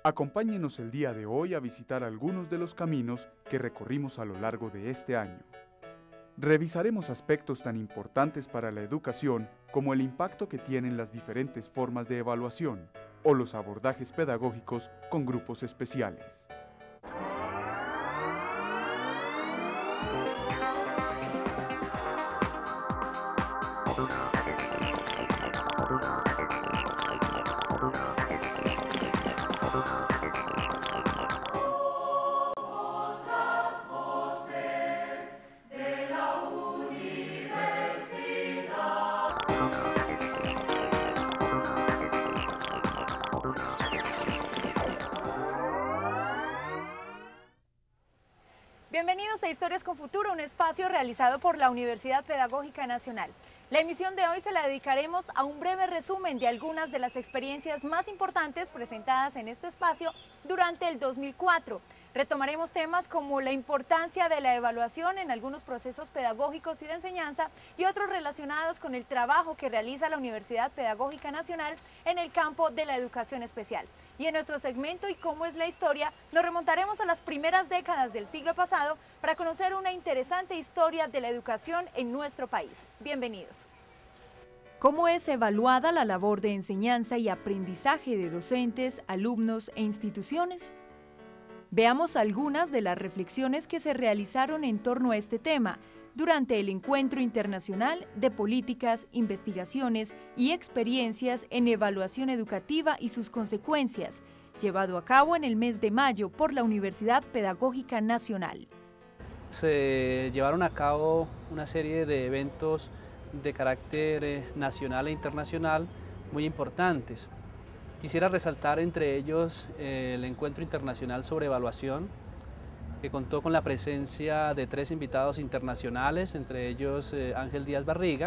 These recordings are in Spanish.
Acompáñenos el día de hoy a visitar algunos de los caminos que recorrimos a lo largo de este año. Revisaremos aspectos tan importantes para la educación como el impacto que tienen las diferentes formas de evaluación o los abordajes pedagógicos con grupos especiales. Bienvenidos a Historias con Futuro, un espacio realizado por la Universidad Pedagógica Nacional. La emisión de hoy se la dedicaremos a un breve resumen de algunas de las experiencias más importantes presentadas en este espacio durante el 2004. Retomaremos temas como la importancia de la evaluación en algunos procesos pedagógicos y de enseñanza y otros relacionados con el trabajo que realiza la Universidad Pedagógica Nacional en el campo de la educación especial. Y en nuestro segmento ¿Y cómo es la historia?, nos remontaremos a las primeras décadas del siglo pasado para conocer una interesante historia de la educación en nuestro país. Bienvenidos. ¿Cómo es evaluada la labor de enseñanza y aprendizaje de docentes, alumnos e instituciones? Veamos algunas de las reflexiones que se realizaron en torno a este tema durante el Encuentro Internacional de Políticas, Investigaciones y Experiencias en Evaluación Educativa y sus Consecuencias, llevado a cabo en el mes de mayo por la Universidad Pedagógica Nacional. Se llevaron a cabo una serie de eventos de carácter nacional e internacional muy importantes. Quisiera resaltar entre ellos el Encuentro Internacional sobre Evaluación, que contó con la presencia de 3 invitados internacionales, entre ellos Ángel Díaz Barriga.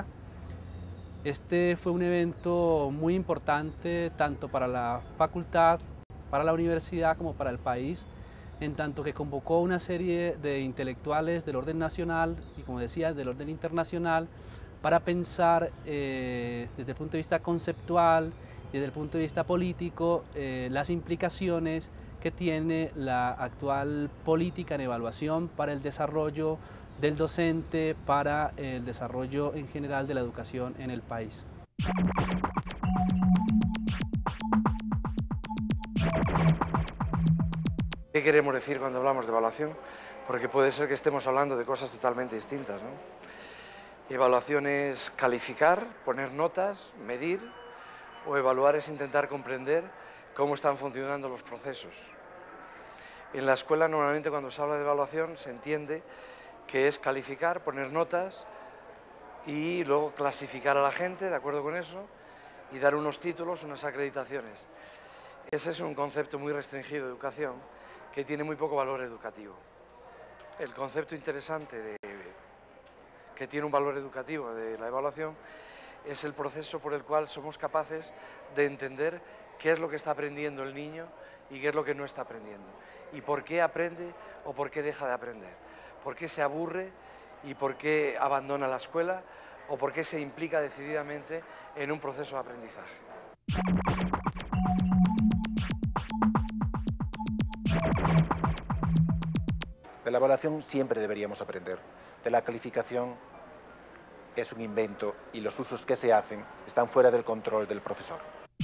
Este fue un evento muy importante tanto para la facultad, para la universidad como para el país, en tanto que convocó una serie de intelectuales del orden nacional y, como decía, del orden internacional, para pensar desde el punto de vista conceptual y desde el punto de vista político las implicaciones que tiene la actual política en evaluación para el desarrollo del docente, para el desarrollo en general de la educación en el país. ¿Qué queremos decir cuando hablamos de evaluación? Porque puede ser que estemos hablando de cosas totalmente distintas, ¿no? Evaluación es calificar, poner notas, medir, o evaluar es intentar comprender cómo están funcionando los procesos. En la escuela normalmente cuando se habla de evaluación se entiende que es calificar, poner notas y luego clasificar a la gente, de acuerdo con eso, y dar unos títulos, unas acreditaciones. Ese es un concepto muy restringido de educación que tiene muy poco valor educativo. El concepto interesante que tiene un valor educativo de la evaluación es el proceso por el cual somos capaces de entender qué es lo que está aprendiendo el niño y qué es lo que no está aprendiendo. Y por qué aprende o por qué deja de aprender. Por qué se aburre y por qué abandona la escuela o por qué se implica decididamente en un proceso de aprendizaje. De la evaluación siempre deberíamos aprender. De la calificación es un invento y los usos que se hacen están fuera del control del profesor.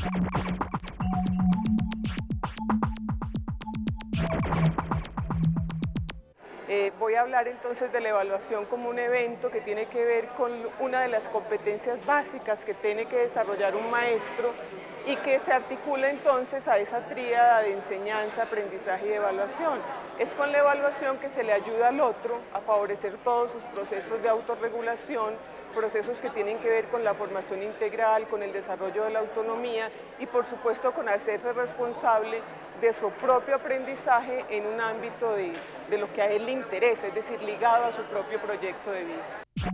Voy a hablar entonces de la evaluación como un evento que tiene que ver con una de las competencias básicas que tiene que desarrollar un maestro y que se articula entonces a esa tríada de enseñanza, aprendizaje y evaluación. Es con la evaluación que se le ayuda al otro a favorecer todos sus procesos de autorregulación, procesos que tienen que ver con la formación integral, con el desarrollo de la autonomía y por supuesto con hacerse responsable de su propio aprendizaje en un ámbito de lo que a él le interesa, es decir, ligado a su propio proyecto de vida.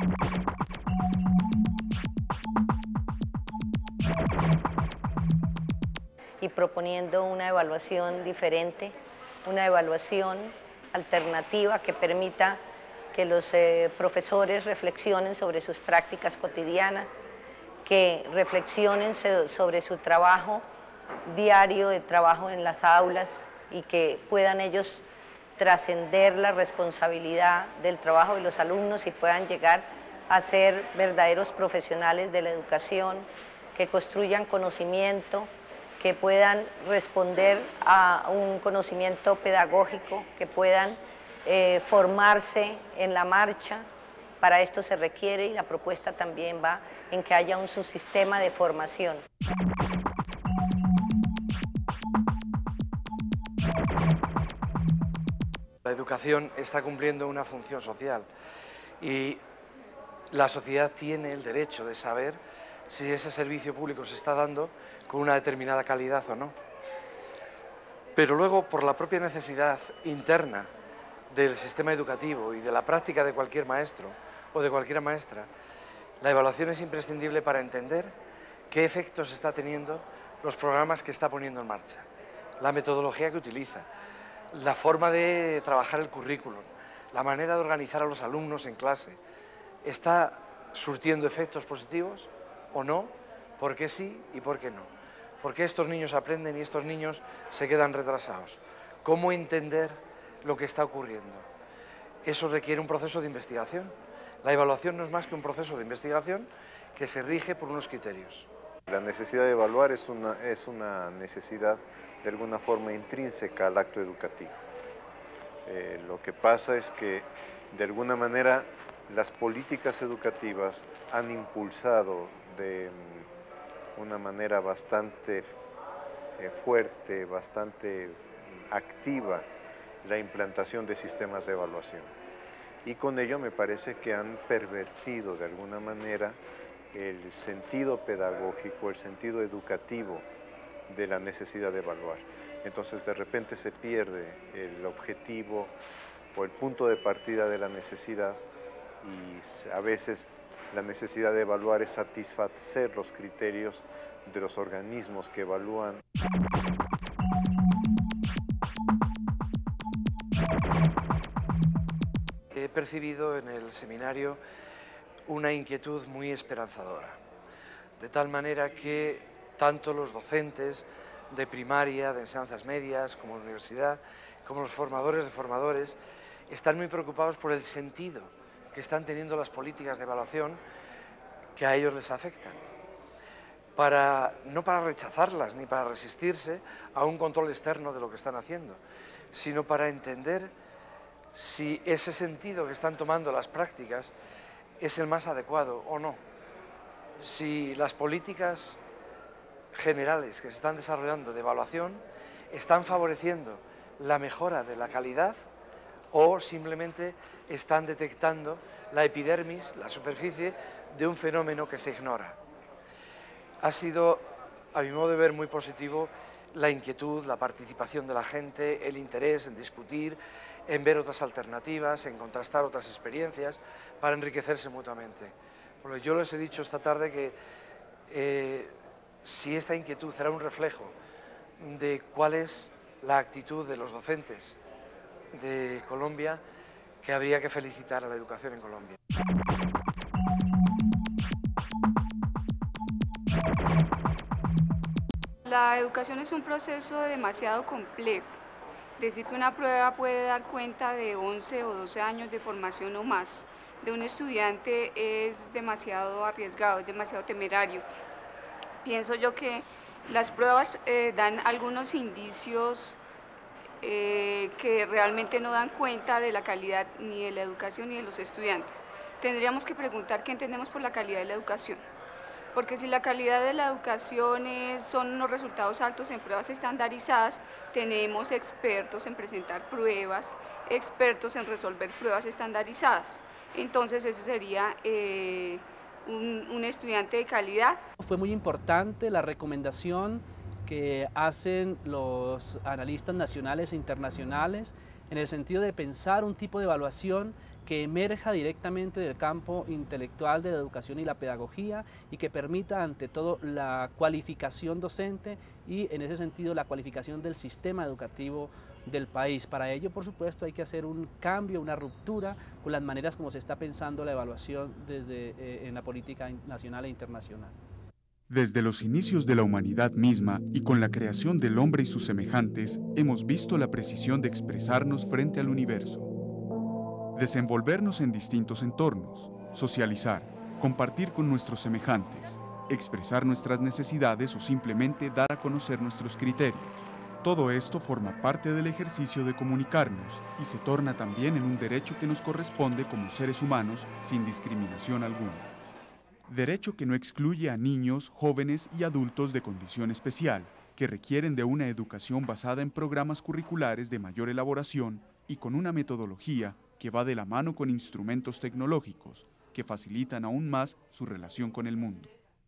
Y proponiendo una evaluación diferente, una evaluación alternativa que permita que los profesores reflexionen sobre sus prácticas cotidianas, que reflexionen sobre su trabajo diario de trabajo en las aulas y que puedan ellos trascender la responsabilidad del trabajo de los alumnos y puedan llegar a ser verdaderos profesionales de la educación, que construyan conocimiento, que puedan responder a un conocimiento pedagógico, que puedan formarse en la marcha. Para esto se requiere, y la propuesta también va en que haya un subsistema de formación. La educación está cumpliendo una función social y la sociedad tiene el derecho de saber si ese servicio público se está dando con una determinada calidad o no. Pero luego, por la propia necesidad interna del sistema educativo y de la práctica de cualquier maestro o de cualquier maestra, la evaluación es imprescindible para entender qué efectos está teniendo los programas que está poniendo en marcha, la metodología que utiliza, la forma de trabajar el currículum, la manera de organizar a los alumnos en clase. ¿Está surtiendo efectos positivos o no? ¿Por qué sí y por qué no? ¿Por qué estos niños aprenden y estos niños se quedan retrasados? ¿Cómo entender lo que está ocurriendo? Eso requiere un proceso de investigación. La evaluación no es más que un proceso de investigación que se rige por unos criterios. La necesidad de evaluar es una necesidad de alguna forma intrínseca al acto educativo. Lo que pasa es que de alguna manera las políticas educativas han impulsado de una manera bastante fuerte, bastante activa la implantación de sistemas de evaluación. Y con ello me parece que han pervertido de alguna manera el sentido pedagógico, el sentido educativo de la necesidad de evaluar. Entonces de repente se pierde el objetivo o el punto de partida de la necesidad y a veces la necesidad de evaluar es satisfacer los criterios de los organismos que evalúan. He percibido en el seminario una inquietud muy esperanzadora, de tal manera que tanto los docentes de primaria, de enseñanzas medias, como de universidad, como los formadores de formadores, están muy preocupados por el sentido que están teniendo las políticas de evaluación que a ellos les afectan, no para rechazarlas ni para resistirse a un control externo de lo que están haciendo, sino para entender si ese sentido que están tomando las prácticas es el más adecuado o no. Si las políticas generales que se están desarrollando de evaluación están favoreciendo la mejora de la calidad o simplemente están detectando la epidermis, la superficie de un fenómeno que se ignora. Ha sido, a mi modo de ver, muy positivo la inquietud, la participación de la gente, el interés en discutir, en ver otras alternativas, en contrastar otras experiencias para enriquecerse mutuamente. Porque yo les he dicho esta tarde que si esta inquietud era un reflejo de cuál es la actitud de los docentes de Colombia, que habría que felicitar a la educación en Colombia. La educación es un proceso demasiado complejo. Decir que una prueba puede dar cuenta de 11 o 12 años de formación o más de un estudiante es demasiado arriesgado, es demasiado temerario. Pienso yo que las pruebas dan algunos indicios que realmente no dan cuenta de la calidad ni de la educación ni de los estudiantes. Tendríamos que preguntar qué entendemos por la calidad de la educación. Porque si la calidad de la educación son unos resultados altos en pruebas estandarizadas, tenemos expertos en presentar pruebas, expertos en resolver pruebas estandarizadas. Entonces ese sería un estudiante de calidad. Fue muy importante la recomendación que hacen los analistas nacionales e internacionales en el sentido de pensar un tipo de evaluación que emerja directamente del campo intelectual de la educación y la pedagogía y que permita ante todo la cualificación docente y en ese sentido la cualificación del sistema educativo del país. Para ello, por supuesto, hay que hacer un cambio, una ruptura con las maneras como se está pensando la evaluación en la política nacional e internacional. Desde los inicios de la humanidad misma y con la creación del hombre y sus semejantes, hemos visto la precisión de expresarnos frente al universo. Desenvolvernos en distintos entornos, socializar, compartir con nuestros semejantes, expresar nuestras necesidades o simplemente dar a conocer nuestros criterios. Todo esto forma parte del ejercicio de comunicarnos y se torna también en un derecho que nos corresponde como seres humanos sin discriminación alguna. Derecho que no excluye a niños, jóvenes y adultos de condición especial, que requieren de una educación basada en programas curriculares de mayor elaboración y con una metodología que va de la mano con instrumentos tecnológicos que facilitan aún más su relación con el mundo.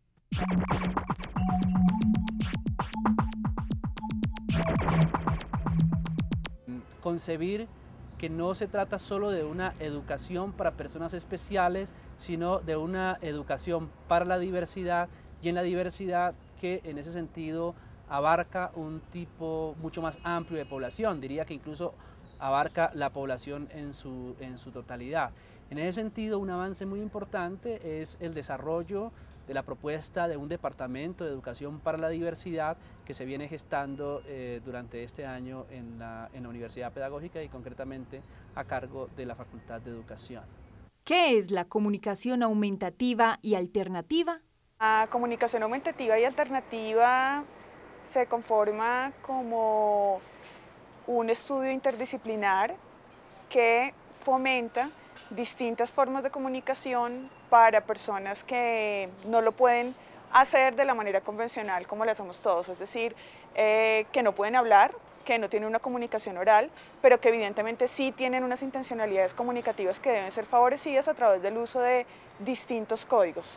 Concebir que no se trata solo de una educación para personas especiales, sino de una educación para la diversidad y en la diversidad que en ese sentido abarca un tipo mucho más amplio de población, diría que incluso abarca la población en su totalidad. En ese sentido, un avance muy importante es el desarrollo de la propuesta de un departamento de educación para la diversidad que se viene gestando durante este año en la Universidad Pedagógica y concretamente a cargo de la Facultad de Educación. ¿Qué es la comunicación aumentativa y alternativa? La comunicación aumentativa y alternativa se conforma como un estudio interdisciplinar que fomenta distintas formas de comunicación para personas que no lo pueden hacer de la manera convencional como lo hacemos todos, es decir, que no pueden hablar, que no tienen una comunicación oral, pero que evidentemente sí tienen unas intencionalidades comunicativas que deben ser favorecidas a través del uso de distintos códigos.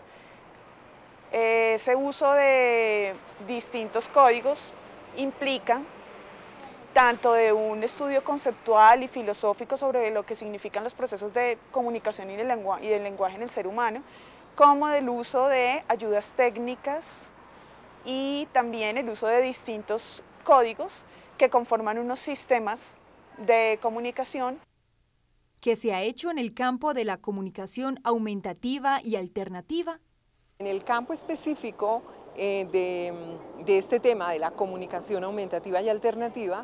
Ese uso de distintos códigos implica tanto de un estudio conceptual y filosófico sobre lo que significan los procesos de comunicación y del lenguaje en el ser humano, como del uso de ayudas técnicas y también el uso de distintos códigos que conforman unos sistemas de comunicación. ¿Qué se ha hecho en el campo de la comunicación aumentativa y alternativa? En el campo específico de este tema de la comunicación aumentativa y alternativa,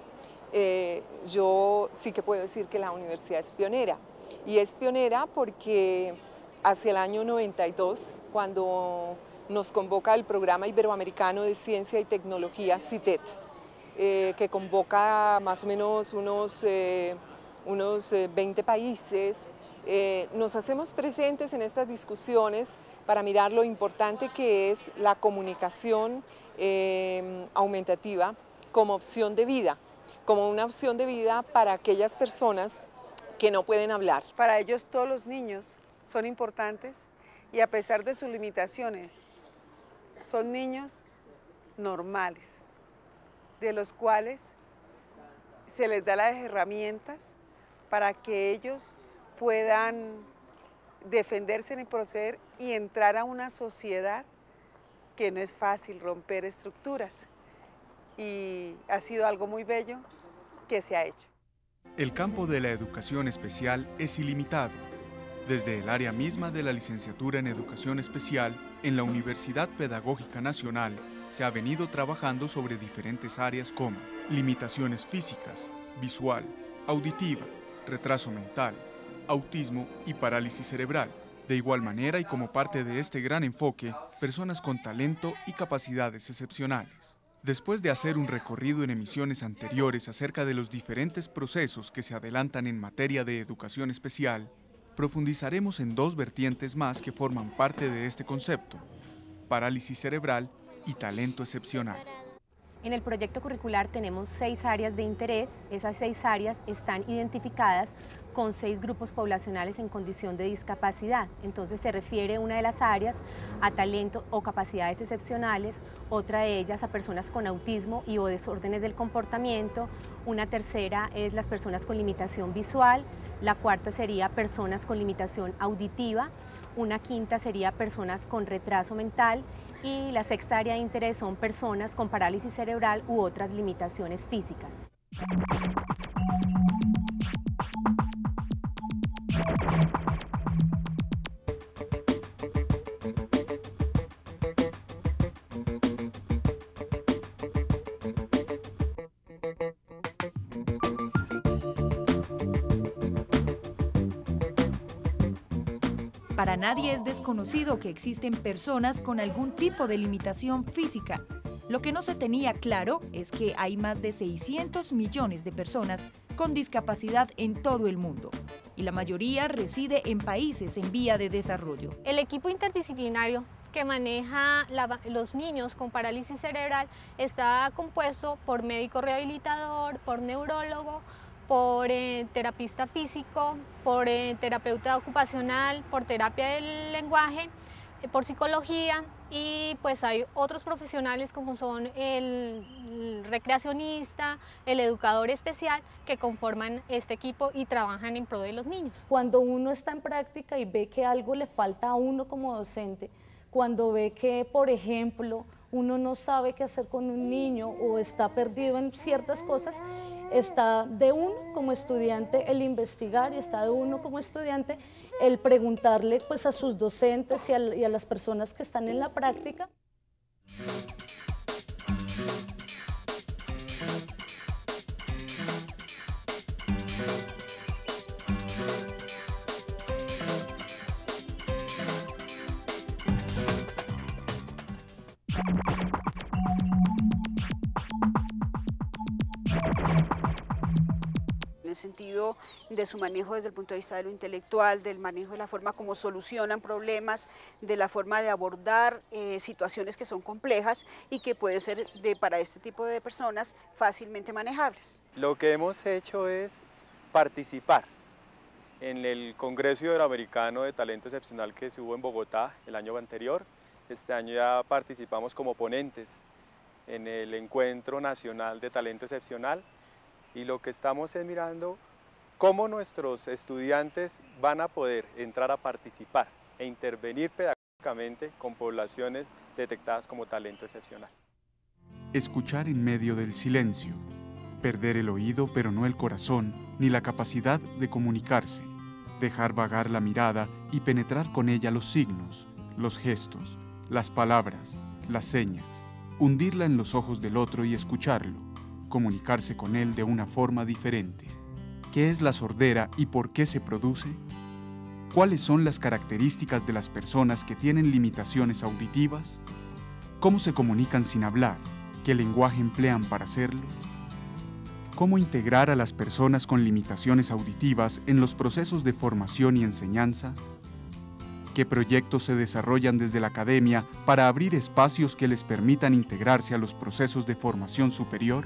yo sí que puedo decir que la universidad es pionera. Y es pionera porque hacia el año 92, cuando nos convoca el Programa Iberoamericano de Ciencia y Tecnología, CITET, que convoca más o menos unos 20 países, nos hacemos presentes en estas discusiones para mirar lo importante que es la comunicación aumentativa como opción de vida, como una opción de vida para aquellas personas que no pueden hablar. Para ellos todos los niños son importantes y a pesar de sus limitaciones, son niños normales, de los cuales se les da las herramientas para que ellos puedan defenderse en el proceder y entrar a una sociedad que no es fácil romper estructuras. Y ha sido algo muy bello que se ha hecho. El campo de la educación especial es ilimitado. Desde el área misma de la licenciatura en Educación Especial, en la Universidad Pedagógica Nacional, se ha venido trabajando sobre diferentes áreas como limitaciones físicas, visual, auditiva, retraso mental, autismo y parálisis cerebral. De igual manera y como parte de este gran enfoque, personas con talento y capacidades excepcionales. Después de hacer un recorrido en emisiones anteriores acerca de los diferentes procesos que se adelantan en materia de educación especial, profundizaremos en dos vertientes más que forman parte de este concepto: parálisis cerebral y talento excepcional. En el proyecto curricular tenemos 6 áreas de interés. Esas 6 áreas están identificadas con 6 grupos poblacionales en condición de discapacidad. Entonces se refiere una de las áreas a talento o capacidades excepcionales, otra de ellas a personas con autismo y o desórdenes del comportamiento, una tercera es las personas con limitación visual, la cuarta sería personas con limitación auditiva, una quinta sería personas con retraso mental y la sexta área de interés son personas con parálisis cerebral u otras limitaciones físicas. Para nadie es desconocido que existen personas con algún tipo de limitación física. Lo que no se tenía claro es que hay más de 600 millones de personas con discapacidad en todo el mundo, y la mayoría reside en países en vía de desarrollo. El equipo interdisciplinario que maneja los niños con parálisis cerebral está compuesto por médico rehabilitador, por neurólogo, por terapista físico, por terapeuta ocupacional, por terapia del lenguaje, por psicología, y pues hay otros profesionales como son el recreacionista, el educador especial, que conforman este equipo y trabajan en pro de los niños. Cuando uno está en práctica y ve que algo le falta a uno como docente, cuando ve que, por ejemplo, uno no sabe qué hacer con un niño o está perdido en ciertas cosas, está de uno como estudiante el investigar y está de uno como estudiante el preguntarle pues, a sus docentes y a las personas que están en la práctica. En el sentido de su manejo desde el punto de vista de lo intelectual, del manejo de la forma como solucionan problemas, de la forma de abordar situaciones que son complejas y que pueden ser para este tipo de personas fácilmente manejables. Lo que hemos hecho es participar en el Congreso Iberoamericano de Talento Excepcional que se hubo en Bogotá el año anterior. Este año ya participamos como ponentes en el Encuentro Nacional de Talento Excepcional, y lo que estamos es mirando cómo nuestros estudiantes van a poder entrar a participar e intervenir pedagógicamente con poblaciones detectadas como talento excepcional. Escuchar en medio del silencio, perder el oído pero no el corazón, ni la capacidad de comunicarse, dejar vagar la mirada y penetrar con ella los signos, los gestos, las palabras, las señas, hundirla en los ojos del otro y escucharlo, comunicarse con él de una forma diferente. ¿Qué es la sordera y por qué se produce? ¿Cuáles son las características de las personas que tienen limitaciones auditivas? ¿Cómo se comunican sin hablar? ¿Qué lenguaje emplean para hacerlo? ¿Cómo integrar a las personas con limitaciones auditivas en los procesos de formación y enseñanza? ¿Qué proyectos se desarrollan desde la academia para abrir espacios que les permitan integrarse a los procesos de formación superior?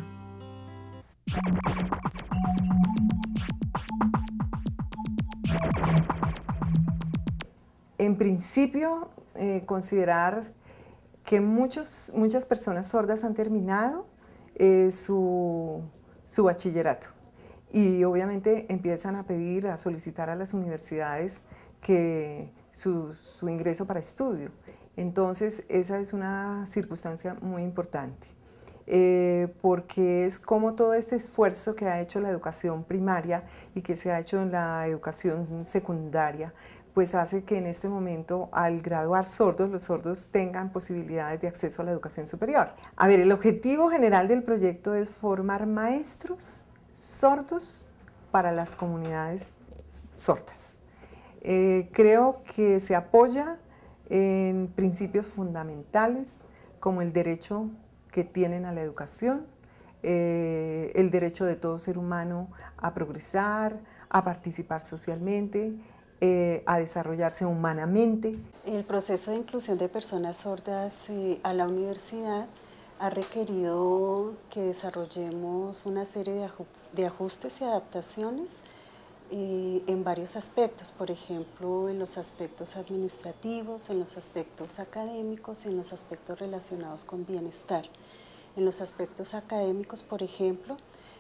En principio, considerar que muchas personas sordas han terminado su bachillerato y obviamente empiezan a solicitar a las universidades que su ingreso para estudio. Entonces, esa es una circunstancia muy importante. Porque es como todo este esfuerzo que ha hecho la educación primaria y que se ha hecho en la educación secundaria, pues hace que en este momento, al graduar sordos, los sordos tengan posibilidades de acceso a la educación superior. A ver, el objetivo general del proyecto es formar maestros sordos para las comunidades sordas. Creo que se apoya en principios fundamentales como el derecho que tienen a la educación, el derecho de todo ser humano a progresar, a participar socialmente, a desarrollarse humanamente. El proceso de inclusión de personas sordas a la universidad ha requerido que desarrollemos una serie de ajustes y adaptaciones en varios aspectos, por ejemplo, en los aspectos administrativos, en los aspectos académicos y en los aspectos relacionados con bienestar. En los aspectos académicos, por ejemplo,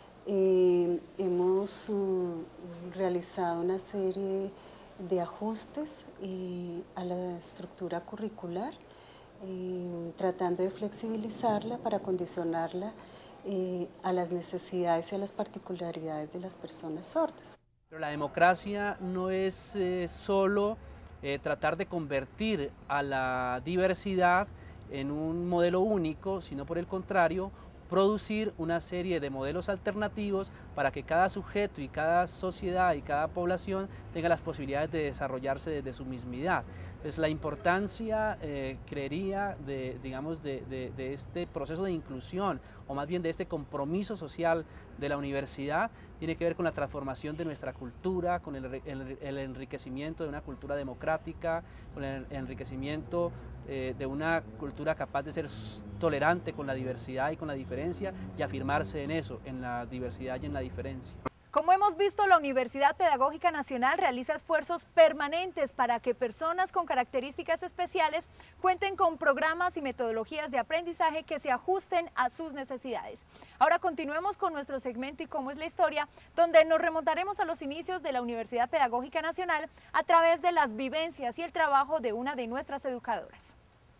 hemos realizado una serie de ajustes a la estructura curricular, tratando de flexibilizarla para condicionarla a las necesidades y a las particularidades de las personas sordas. Pero la democracia no es solo tratar de convertir a la diversidad en un modelo único, sino por el contrario, producir una serie de modelos alternativos para que cada sujeto y cada sociedad y cada población tenga las posibilidades de desarrollarse desde su mismidad. Entonces, la importancia, creería, de este proceso de inclusión, o más bien de este compromiso social de la universidad, tiene que ver con la transformación de nuestra cultura, con el enriquecimiento de una cultura democrática, con el enriquecimiento de una cultura capaz de ser tolerante con la diversidad y con la diferencia, y afirmarse en eso, en la diversidad y en la diferencia. Como hemos visto, la Universidad Pedagógica Nacional realiza esfuerzos permanentes para que personas con características especiales cuenten con programas y metodologías de aprendizaje que se ajusten a sus necesidades. Ahora continuemos con nuestro segmento ¿Y cómo es la historia?, donde nos remontaremos a los inicios de la Universidad Pedagógica Nacional a través de las vivencias y el trabajo de una de nuestras educadoras.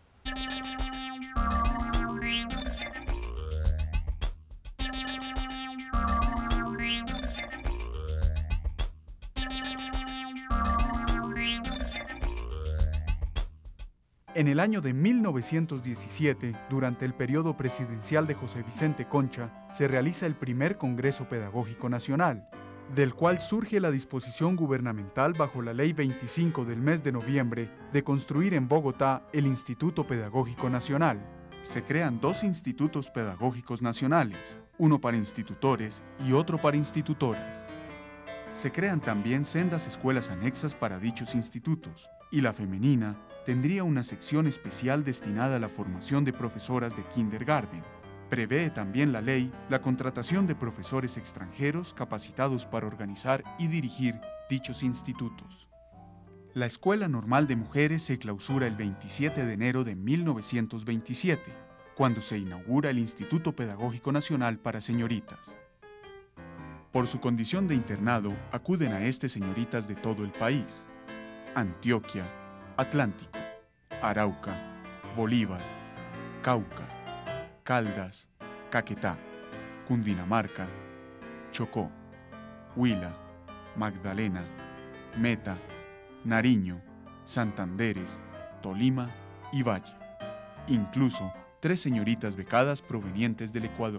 En el año de 1917, durante el periodo presidencial de José Vicente Concha, se realiza el primer Congreso Pedagógico Nacional, del cual surge la disposición gubernamental bajo la Ley 25 del mes de noviembre de construir en Bogotá el Instituto Pedagógico Nacional. Se crean 2 institutos pedagógicos nacionales, uno para institutores y otro para institutoras. Se crean también sendas escuelas anexas para dichos institutos, y la femenina tendría una sección especial destinada a la formación de profesoras de kindergarten. Prevé también la ley la contratación de profesores extranjeros capacitados para organizar y dirigir dichos institutos. La Escuela Normal de Mujeres se clausura el 27 de enero de 1927, cuando se inaugura el Instituto Pedagógico Nacional para Señoritas. Por su condición de internado, acuden a este señoritas de todo el país: Antioquia, Atlántico, Arauca, Bolívar, Cauca, Caldas, Caquetá, Cundinamarca, Chocó, Huila, Magdalena, Meta, Nariño, Santanderes, Tolima y Valle. Incluso 3 señoritas becadas provenientes del Ecuador.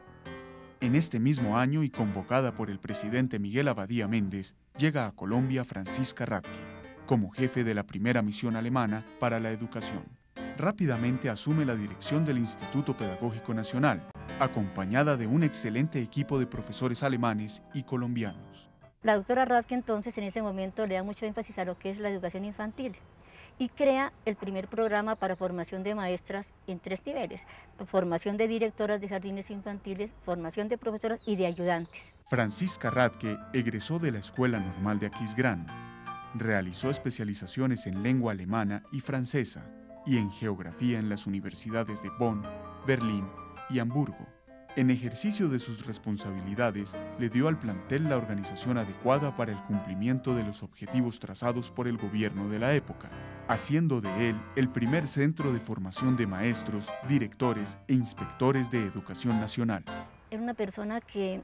En este mismo año, y convocada por el presidente Miguel Abadía Méndez, llega a Colombia Francisca Rathke como jefe de la primera misión alemana para la educación. Rápidamente asume la dirección del Instituto Pedagógico Nacional, acompañada de un excelente equipo de profesores alemanes y colombianos. La doctora Rathke entonces en ese momento le da mucho énfasis a lo que es la educación infantil y crea el primer programa para formación de maestras en 3 niveles: formación de directoras de jardines infantiles, formación de profesoras y de ayudantes. Francisca Rathke egresó de la Escuela Normal de Aquisgrán. Realizó especializaciones en lengua alemana y francesa y en geografía en las universidades de Bonn, Berlín y Hamburgo. En ejercicio de sus responsabilidades, le dio al plantel la organización adecuada para el cumplimiento de los objetivos trazados por el gobierno de la época, haciendo de él el primer centro de formación de maestros, directores e inspectores de educación nacional. Era una persona que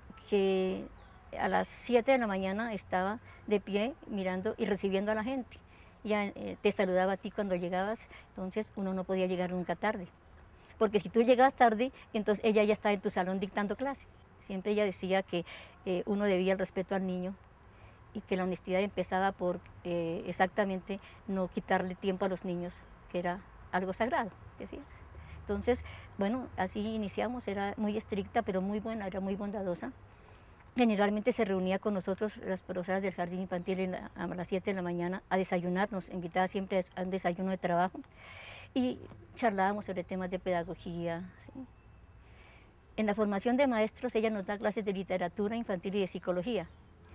a las 7 de la mañana estaba de pie mirando y recibiendo a la gente. Ya te saludaba a ti cuando llegabas, entonces uno no podía llegar nunca tarde. Porque si tú llegabas tarde, entonces ella ya estaba en tu salón dictando clase. Siempre ella decía que uno debía el respeto al niño y que la honestidad empezaba por exactamente no quitarle tiempo a los niños, que era algo sagrado, ¿te fijas? Entonces, bueno, así iniciamos, era muy estricta, pero muy buena, era muy bondadosa. Generalmente se reunía con nosotros, las profesoras del jardín infantil, a las 7 de la mañana a desayunar, nos invitaba siempre a un desayuno de trabajo y charlábamos sobre temas de pedagogía. ¿Sí? En la formación de maestros ella nos da clases de literatura infantil y de psicología.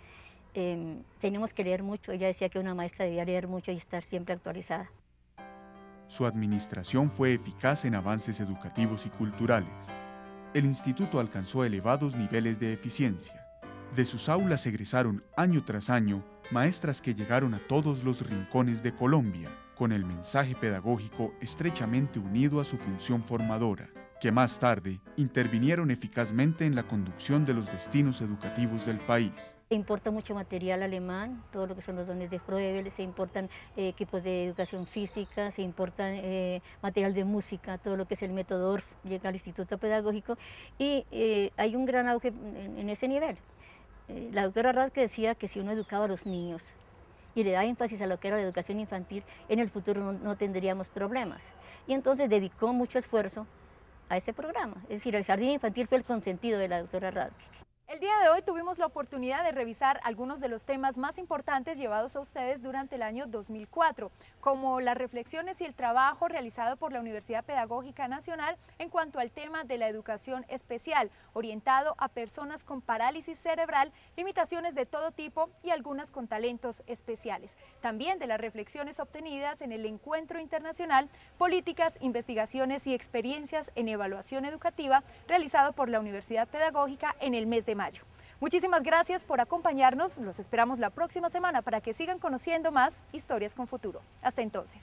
Teníamos que leer mucho, ella decía que una maestra debía leer mucho y estar siempre actualizada. Su administración fue eficaz en avances educativos y culturales. El instituto alcanzó elevados niveles de eficiencia. De sus aulas egresaron año tras año maestras que llegaron a todos los rincones de Colombia, con el mensaje pedagógico estrechamente unido a su función formadora. que más tarde intervinieron eficazmente en la conducción de los destinos educativos del país. Se importa mucho material alemán, todo lo que son los dones de Froebel, se importan equipos de educación física, se importan material de música, todo lo que es el método Orff, llega al Instituto Pedagógico y hay un gran auge en ese nivel. La doctora Radke decía que si uno educaba a los niños y le da énfasis a lo que era la educación infantil, en el futuro no tendríamos problemas. Y entonces dedicó mucho esfuerzo a ese programa. Es decir, el jardín infantil fue el consentido de la doctora Radke. El día de hoy tuvimos la oportunidad de revisar algunos de los temas más importantes llevados a ustedes durante el año 2004, como las reflexiones y el trabajo realizado por la Universidad Pedagógica Nacional en cuanto al tema de la educación especial, orientado a personas con parálisis cerebral, limitaciones de todo tipo y algunas con talentos especiales. También de las reflexiones obtenidas en el Encuentro Internacional, Políticas, Investigaciones y Experiencias en Evaluación Educativa, realizado por la Universidad Pedagógica en el mes de mayo. Muchísimas gracias por acompañarnos, los esperamos la próxima semana para que sigan conociendo más Historias con Futuro. Hasta entonces.